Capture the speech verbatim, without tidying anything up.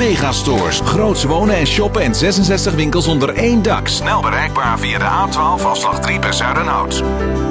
megastores. Groots wonen en shoppen en zesenzestig winkels onder één dak. Snel bereikbaar via de A twaalf afslag drie bij Zuiderhout.